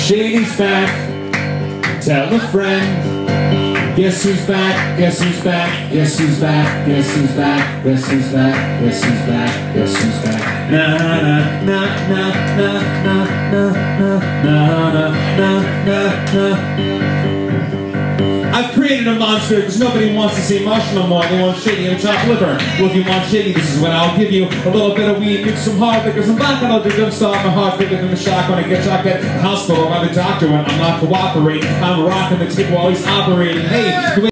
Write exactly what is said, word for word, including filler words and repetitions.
Shady's back, tell a friend. Guess who's back, guess who's back, guess who's back, guess who's back, guess who's back, guess who's back, guess who's back. Na na na na na na na na na na na na. I've created a monster because nobody wants to see mush no more. They want Shady and chopped liver. Well, if you want Shady, this is when I'll give you a little bit of weed, mix some hard liquor, some black, and I'll do good stuff. My heart bigger than the shock when I get shocked at the hospital by the doctor when I'm not cooperating. I'm rocking the tip while he's operating. Hey.